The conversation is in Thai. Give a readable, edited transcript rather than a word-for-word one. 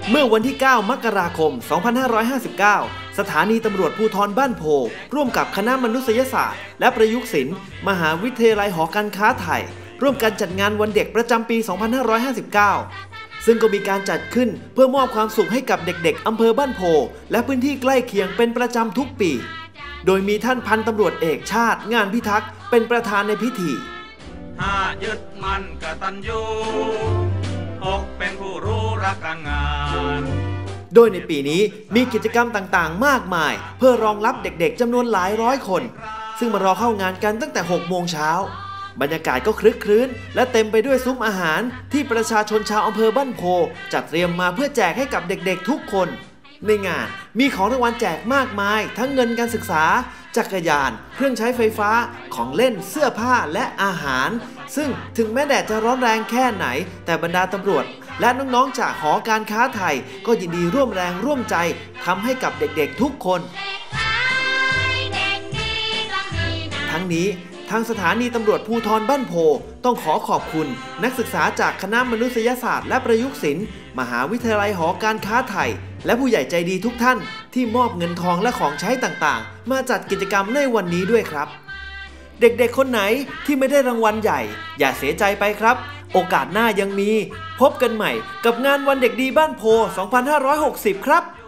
เมื่อวันที่ 9 มกราคม 2559 สถานีตำรวจภูธรบ้านโพร่วมกับคณะมนุษยศาสตร์และประยุกต์ศิลป์มหาวิทยาลัยหอการค้าไทยร่วมกันจัดงานวันเด็กประจำปี 2559 ซึ่งก็มีการจัดขึ้นเพื่อมอบความสุขให้กับเด็กๆอำเภอบ้านโพและพื้นที่ใกล้เคียงเป็นประจำทุกปีโดยมีท่านพันตำรวจเอกชาติงานพิทักษ์เป็นประธานในพิธี 5ยึดมั่นกตัญญู6เป็นผู้รู้รักการงานโดยในปีนี้มีกิจกรรมต่างๆมากมายเพื่อรองรับเด็กๆจำนวนหลายร้อยคนซึ่งมารอเข้างานกันตั้งแต่ 6 โมงเช้าบรรยากาศก็คลึกครื้นและเต็มไปด้วยซุ้มอาหารที่ประชาชนชาวอำเภอบ้านโพจัดเตรียมมาเพื่อแจกให้กับเด็กๆทุกคนในงานมีของรางวัลแจกมากมายทั้งเงินการศึกษาจักรยานเครื่องใช้ไฟฟ้าของเล่นเสื้อผ้าและอาหารซึ่งถึงแม้แดดจะร้อนแรงแค่ไหนแต่บรรดาตำรวจและน้องๆจากหอการค้าไทยก็ยินดีร่วมแรงร่วมใจทำให้กับเด็กๆทุกคนทั้งนี้ทางสถานีตำรวจภูธรบ้านโพต้องขอขอบคุณนักศึกษาจากคณะมนุษยศาสตร์และประยุกต์ศิลป์มหาวิทยาลัยหอการค้าไทยและผู้ใหญ่ใจดีทุกท่านที่มอบเงินทองและของใช้ต่างๆมาจัดกิจกรรมในวันนี้ด้วยครับเด็กๆคนไหนที่ไม่ได้รางวัลใหญ่อย่าเสียใจไปครับโอกาสหน้ายังมีพบกันใหม่กับงานวันเด็กดีบ้านโพ 2560 ครับ